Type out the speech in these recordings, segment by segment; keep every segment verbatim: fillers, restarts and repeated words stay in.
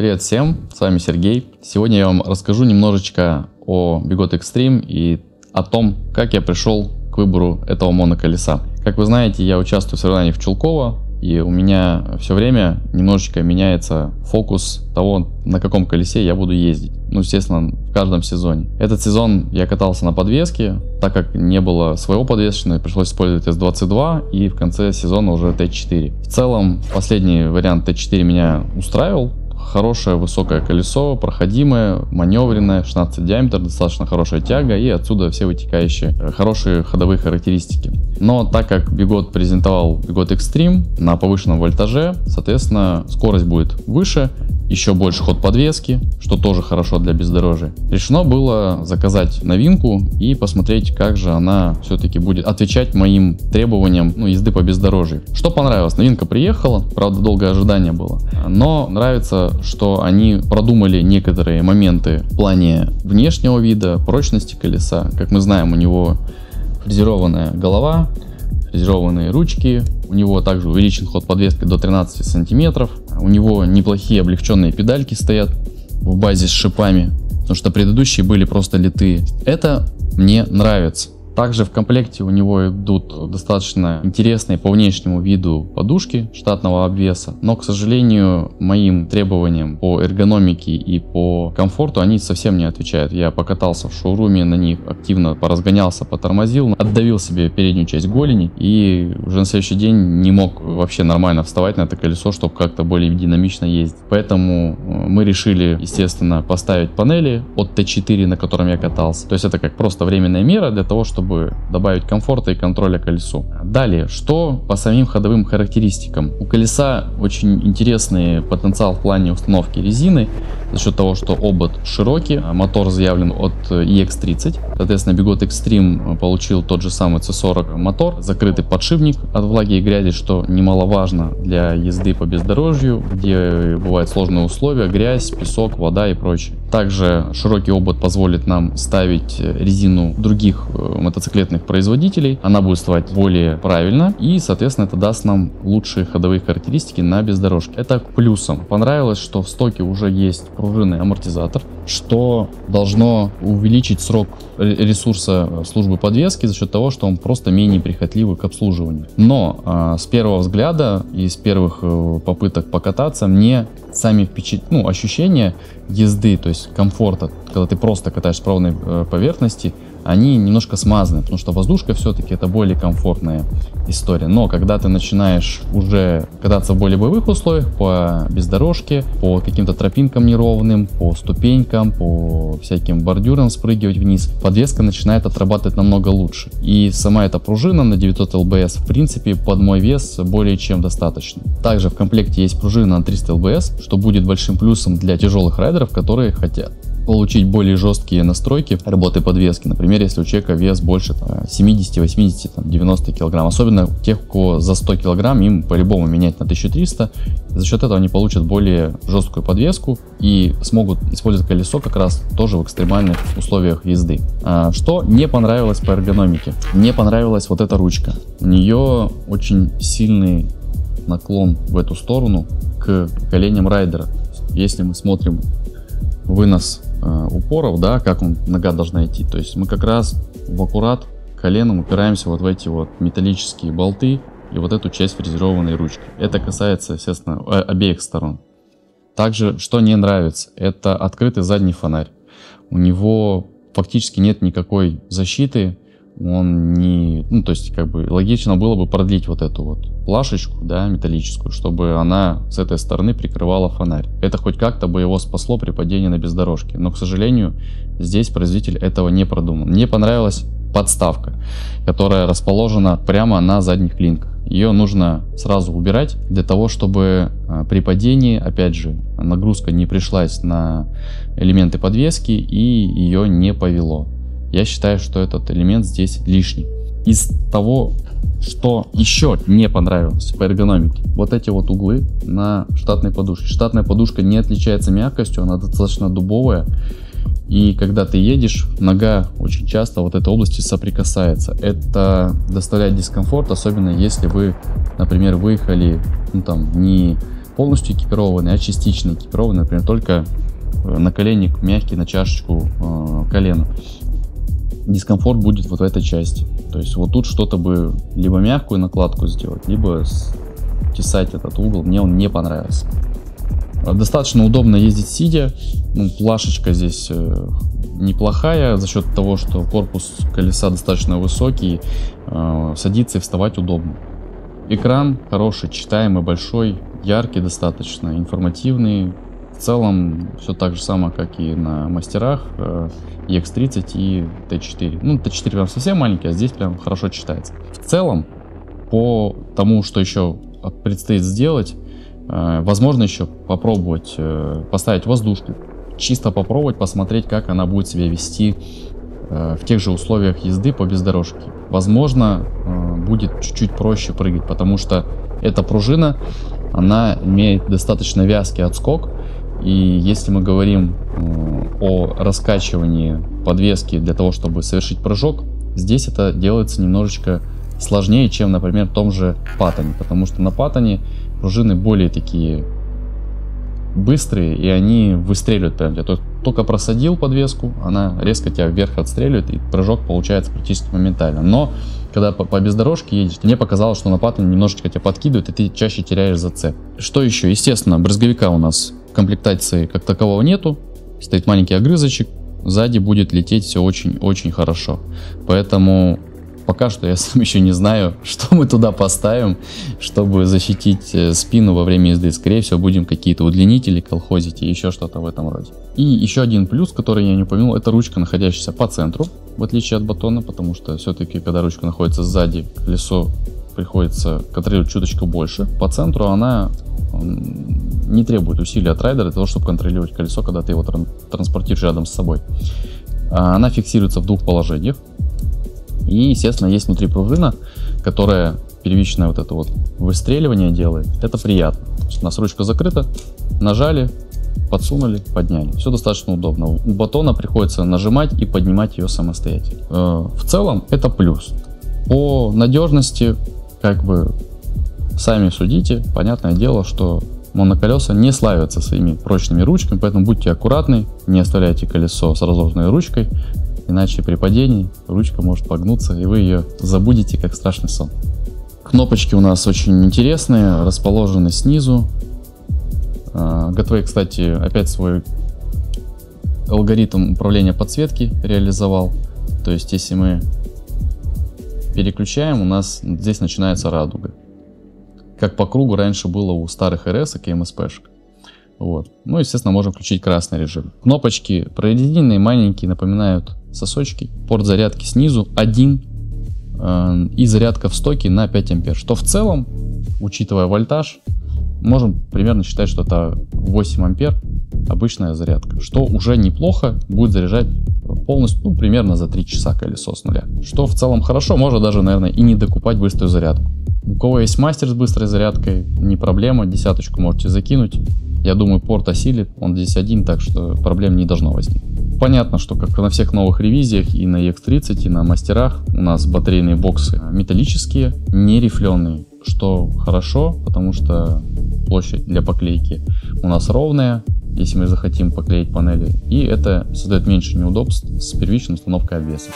Привет всем, с вами Сергей. Сегодня я вам расскажу немножечко о Bigot Extreme и о том, как я пришел к выбору этого моноколеса. Как вы знаете, я участвую в соревнованиях в Чулково, и у меня все время немножечко меняется фокус того, на каком колесе я буду ездить. Ну, естественно, в каждом сезоне. Этот сезон я катался на подвеске, так как не было своего подвесочного, пришлось использовать эс двадцать два и в конце сезона уже тэ четыре. В целом, последний вариант тэ четыре меня устраивал. Хорошее высокое колесо, проходимое, маневренное, шестнадцать диаметр, достаточно хорошая тяга и отсюда все вытекающие хорошие ходовые характеристики. Но так как Bigot презентовал Bigot Extreme на повышенном вольтаже, соответственно скорость будет выше, еще больше ход подвески, что тоже хорошо для бездорожья. Решено было заказать новинку и посмотреть, как же она все-таки будет отвечать моим требованиям, ну, езды по бездорожью. Что понравилось? Новинка приехала, правда долгое ожидание было, но нравится, что они продумали некоторые моменты в плане внешнего вида, прочности колеса. Как мы знаем, у него фрезерованная голова, фрезерованные ручки, у него также увеличен ход подвески до тринадцати сантиметров, у него неплохие облегченные педальки стоят в базе с шипами, потому что предыдущие были просто литые. Это мне нравится. Также в комплекте у него идут достаточно интересные по внешнему виду подушки штатного обвеса, но, к сожалению, моим требованиям по эргономике и по комфорту они совсем не отвечают. Я покатался в шоуруме на них, активно поразгонялся, потормозил, отдавил себе переднюю часть голени и уже на следующий день не мог вообще нормально вставать на это колесо, чтобы как-то более динамично ездить. Поэтому мы решили, естественно, поставить панели от тэ четыре, на котором я катался. То есть это как просто временная мера для того, чтобы чтобы добавить комфорта и контроля колесу. Далее, что по самим ходовым характеристикам. У колеса очень интересный потенциал в плане установки резины, за счет того, что обод широкий, мотор заявлен от и икс тридцать. Соответственно, Bigot Extreme получил тот же самый цэ сорок мотор, закрытый подшипник от влаги и грязи, что немаловажно для езды по бездорожью, где бывают сложные условия, грязь, песок, вода и прочее. Также широкий обод позволит нам ставить резину других мотоциклетных производителей, она будет вставать более правильно и, соответственно, это даст нам лучшие ходовые характеристики на бездорожке. Это к плюсам. Понравилось, что в стоке уже есть пружинный амортизатор, что должно увеличить срок ресурса службы подвески за счет того, что он просто менее прихотливый к обслуживанию. Но а, с первого взгляда и с первых э, попыток покататься мне сами впечат... ну, ощущения езды, то есть комфорта, когда ты просто катаешься по ровной э, поверхности, они немножко смазаны, потому что воздушка все-таки это более комфортная история. Но когда ты начинаешь уже кататься в более боевых условиях, по бездорожке, по каким-то тропинкам неровным, по ступенькам, по всяким бордюрам спрыгивать вниз, подвеска начинает отрабатывать намного лучше. И сама эта пружина на девятьсот эл бэ эс, в принципе, под мой вес более чем достаточно. Также в комплекте есть пружина на триста эл бэ эс, что будет большим плюсом для тяжелых райдеров, которые хотят получить более жесткие настройки работы подвески. Например, если у человека вес больше семидесяти, восьмидесяти, девяноста килограмм. Особенно у тех, у кого за сто килограмм, им по-любому менять на тысячу триста. За счет этого они получат более жесткую подвеску и смогут использовать колесо как раз тоже в экстремальных условиях езды. А, что не понравилось по эргономике? Мне понравилась вот эта ручка. У нее очень сильный наклон в эту сторону к коленям райдера. Если мы смотрим вынос э, упоров, да, как он, нога должна идти, то есть мы как раз в аккурат коленом упираемся вот в эти вот металлические болты и вот эту часть фрезерованной ручки. Это касается, естественно, обеих сторон. Также, что не нравится, это открытый задний фонарь. У него фактически нет никакой защиты, он не, ну, то есть как бы логично было бы продлить вот эту вот плашечку, да, металлическую, чтобы она с этой стороны прикрывала фонарь. Это хоть как-то бы его спасло при падении на бездорожке, но, к сожалению, здесь производитель этого не продумал. Мне понравилась подставка, которая расположена прямо на задних клинках. Ее нужно сразу убирать для того, чтобы а, при падении, опять же, нагрузка не пришлась на элементы подвески и ее не повело. Я считаю, что этот элемент здесь лишний. Из того, что еще не понравилось по эргономике, вот эти вот углы на штатной подушке. Штатная подушка не отличается мягкостью, она достаточно дубовая. И когда ты едешь, нога очень часто в этой области соприкасается. Это доставляет дискомфорт, особенно если вы, например, выехали, ну, там, не полностью экипированный, а частично экипированный, например, только наколенник мягкий на чашечку э, колена. Дискомфорт будет вот в этой части. То есть вот тут что-то бы либо мягкую накладку сделать, либо тесать этот угол. Мне он не понравился. Достаточно удобно ездить сидя. Ну, плашечка здесь э, неплохая за счет того, что корпус колеса достаточно высокий, э, садиться и вставать удобно. Экран хороший, читаемый, большой, яркий достаточно, информативный. В целом все так же самое, как и на мастерах э, и икс тридцать и тэ четыре. Ну, тэ четыре прям совсем маленький, а здесь прям хорошо читается. В целом, по тому, что еще предстоит сделать, э, возможно еще попробовать э, поставить воздушку, чисто попробовать, посмотреть, как она будет себя вести э, в тех же условиях езды по бездорожке. Возможно, э, будет чуть-чуть проще прыгать, потому что эта пружина, она имеет достаточно вязкий отскок. И если мы говорим э, о раскачивании подвески для того, чтобы совершить прыжок, здесь это делается немножечко сложнее, чем, например, в том же паттоне. Потому что на паттоне пружины более такие быстрые, и они выстреливают прям. То есть только просадил подвеску, она резко тебя вверх отстреливает, и прыжок получается практически моментально. Но когда по, по бездорожке едешь, мне показалось, что на паттоне немножечко тебя подкидывает, и ты чаще теряешь зацеп. Что еще? Естественно, брызговика у нас в комплектации как такового нету. Стоит маленький огрызочек. Сзади будет лететь все очень-очень хорошо. Поэтому пока что я сам еще не знаю, что мы туда поставим, чтобы защитить спину во время езды. Скорее всего, будем какие-то удлинители колхозить и еще что-то в этом роде. И еще один плюс, который я не упомянул, это ручка, находящаяся по центру, в отличие от батона, потому что все-таки, когда ручка находится сзади, колесо приходится контролировать чуточку больше. По центру она не требует усилий от райдера для того, чтобы контролировать колесо, когда ты его тран транспортируешь рядом с собой. Она фиксируется в двух положениях. И, естественно, есть внутри пружина, которая первичное вот это вот выстреливание делает. Это приятно. У нас ручка закрыта, нажали, подсунули, подняли. Все достаточно удобно. У батона приходится нажимать и поднимать ее самостоятельно. В целом это плюс. По надежности, как бы, сами судите. Понятное дело, что моноколеса не славятся своими прочными ручками, поэтому будьте аккуратны, не оставляйте колесо с разложенной ручкой, иначе при падении ручка может погнуться, и вы ее забудете как страшный сон. Кнопочки у нас очень интересные, расположены снизу. Gateway, кстати, опять свой алгоритм управления подсветки реализовал. То есть, если мы переключаем, у нас здесь начинается радуга. Как по кругу раньше было у старых эр эс и эм эс пэ-шек. Вот. Ну, естественно, можем включить красный режим. Кнопочки прорезиненные, маленькие, напоминают сосочки. Порт зарядки снизу один э, и зарядка в стоке на пять ампер. Что в целом, учитывая вольтаж, можем примерно считать, что это восемь ампер обычная зарядка. Что уже неплохо, будет заряжать полностью, ну, примерно за три часа колесо с нуля. Что в целом хорошо, можно даже, наверное, и не докупать быструю зарядку. У кого есть мастер с быстрой зарядкой, не проблема, десяточку можете закинуть. Я думаю, порт осилит, он здесь один, так что проблем не должно возникнуть. Понятно, что как на всех новых ревизиях и на и икс тридцать, и на мастерах у нас батарейные боксы металлические, не рифленые, что хорошо, потому что площадь для поклейки у нас ровная, если мы захотим поклеить панели, и это создает меньше неудобств с первичной установкой обвеса.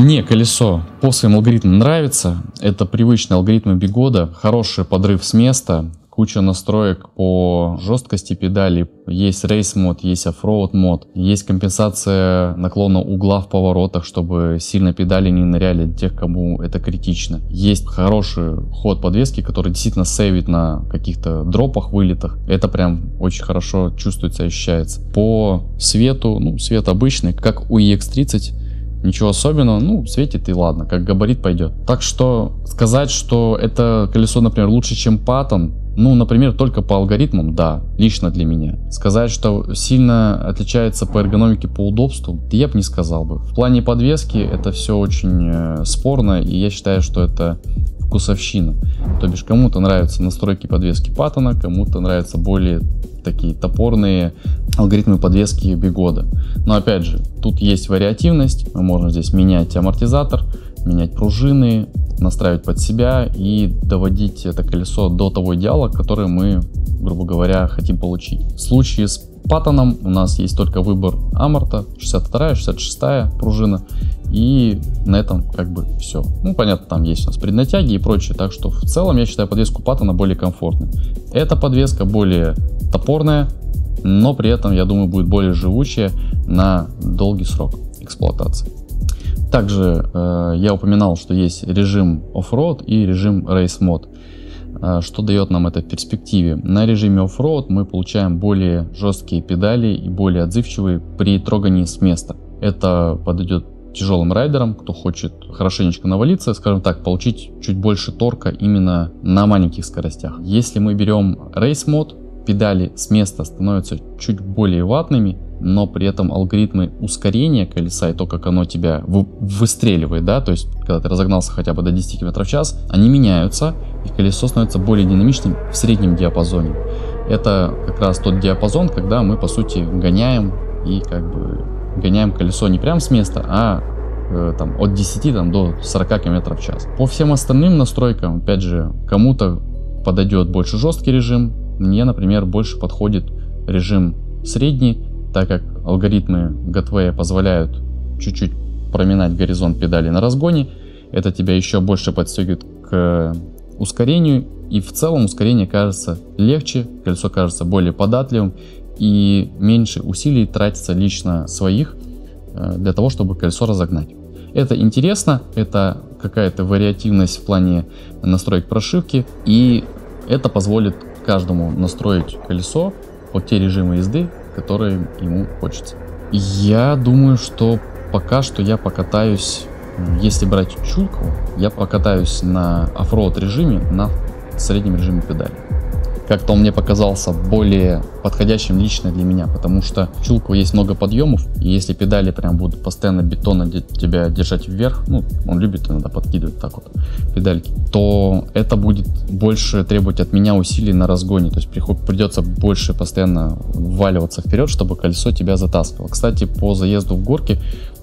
Мне колесо по своим алгоритмам нравится. Это привычные алгоритмы бигода, хороший подрыв с места, куча настроек по жесткости педали. Есть рейс мод, есть оффроуд мод, есть компенсация наклона угла в поворотах, чтобы сильно педали не ныряли для тех, кому это критично. Есть хороший ход подвески, который действительно сейвит на каких-то дропах, вылетах. Это прям очень хорошо чувствуется, ощущается. По свету, ну, свет обычный, как у и икс тридцать. Ничего особенного, ну, светит и ладно, как габарит пойдет. Так что сказать, что это колесо, например, лучше, чем Patton, ну, например, только по алгоритмам, да, лично для меня. Сказать, что сильно отличается по эргономике, по удобству, я бы не сказал бы. В плане подвески это все очень э, спорно, и я считаю, что это вкусовщина. То бишь, кому-то нравятся настройки подвески Patton, кому-то нравятся более такие топорные алгоритмы подвески бигода. Но опять же, тут есть вариативность, мы можем здесь менять амортизатор, менять пружины, настраивать под себя и доводить это колесо до того идеала, который мы, грубо говоря, хотим получить. В случае с Patton у нас есть только выбор аморта, шестьдесят вторая, шестьдесят шестая пружина, и на этом как бы все. Ну, понятно, там есть у нас преднатяги и прочее, так что в целом я считаю подвеску Patton более комфортной. Эта подвеска более топорная, но при этом, я думаю, будет более живучая на долгий срок эксплуатации. Также э, я упоминал, что есть режим Offroad и режим Race Mode. Э, что дает нам это в перспективе? На режиме Offroad мы получаем более жесткие педали и более отзывчивые при трогании с места. Это подойдет тяжелым райдерам, кто хочет хорошенечко навалиться, скажем так, получить чуть больше торка именно на маленьких скоростях. Если мы берем Race Mode, педали с места становятся чуть более ватными, но при этом алгоритмы ускорения колеса и то, как оно тебя вы, выстреливает, да, то есть когда ты разогнался хотя бы до десяти километров в час, они меняются, и колесо становится более динамичным в среднем диапазоне. Это как раз тот диапазон, когда мы по сути гоняем и как бы гоняем колесо не прям с места, а э, там, от десяти там, до сорока километров в час. По всем остальным настройкам, опять же, кому-то подойдет больше жесткий режим, мне, например, больше подходит режим средний, так как алгоритмы Gotway позволяют чуть-чуть проминать горизонт педали на разгоне. Это тебя еще больше подстегивает к ускорению, и в целом ускорение кажется легче, колесо кажется более податливым, и меньше усилий тратится лично своих для того, чтобы колесо разогнать. Это интересно, это какая-то вариативность в плане настроек прошивки, и это позволит каждому настроить колесо под те режимы езды, которые ему хочется. Я думаю, что пока что я покатаюсь, если брать Чулково, я покатаюсь на оффроуд режиме, на среднем режиме педали. Как-то он мне показался более подходящим лично для меня, потому что в Чулково есть много подъемов, и если педали прям будут постоянно бетонно тебя держать вверх, ну, он любит иногда подкидывать так вот педальки, то это будет больше требовать от меня усилий на разгоне, то есть придется больше постоянно вваливаться вперед, чтобы колесо тебя затаскивало. Кстати, по заезду в горке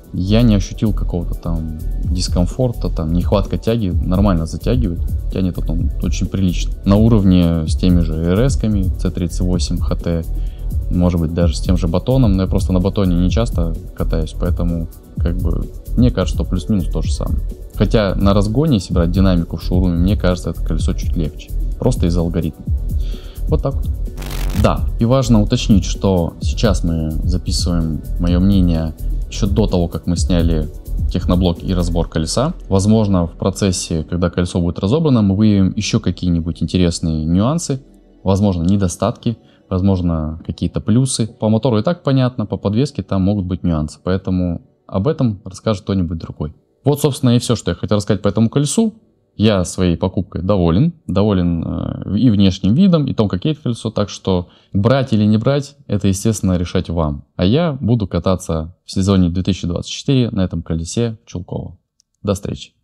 я не ощутил какого-то там дискомфорта, там нехватка тяги, нормально затягивает, тянет потом очень прилично. На уровне с теми же эр эс-ками си тридцать восемь эйч ти, может быть даже с тем же батоном, но я просто на батоне не часто катаюсь, поэтому как бы мне кажется, что плюс-минус то же самое. Хотя на разгоне, если брать динамику в шоуруме, мне кажется, это колесо чуть легче, просто из-за алгоритма. Вот так вот. Да, и важно уточнить, что сейчас мы записываем мое мнение еще до того, как мы сняли техноблок и разбор колеса. Возможно, в процессе, когда колесо будет разобрано, мы выявим еще какие-нибудь интересные нюансы, возможно, недостатки, возможно, какие-то плюсы. По мотору и так понятно, по подвеске там могут быть нюансы, поэтому об этом расскажет кто-нибудь другой. Вот, собственно, и все, что я хотел рассказать по этому колесу. Я своей покупкой доволен, доволен э, и внешним видом, и том, как едет колесо, так что брать или не брать, это, естественно, решать вам. А я буду кататься в сезоне две тысячи двадцать четыре на этом колесе в Чулково. До встречи!